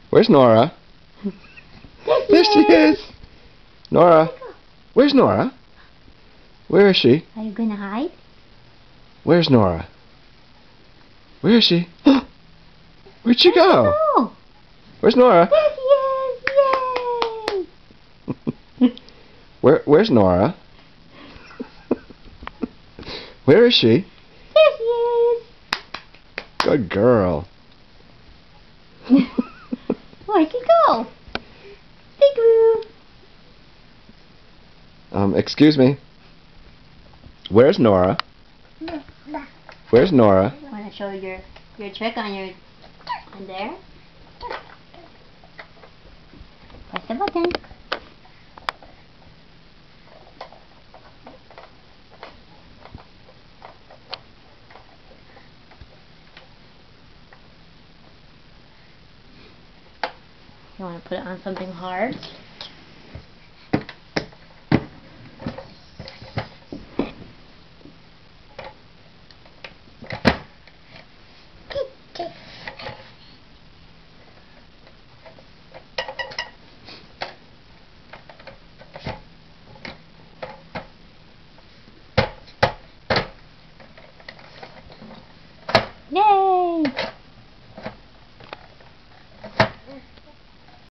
Where's Norah? There she is! Norah! Where's Norah? Where is she? Are you gonna hide? Where's Norah? Where is she? Where'd she go? Where's Norah? There she is! Yay! Where's Norah? Where is she? There she is! Good girl. Where'd she go? Big Roo! Excuse me. Where's Norah? Where's Norah? Want to show your trick on there? Press the button. You want to put it on something hard? Yay!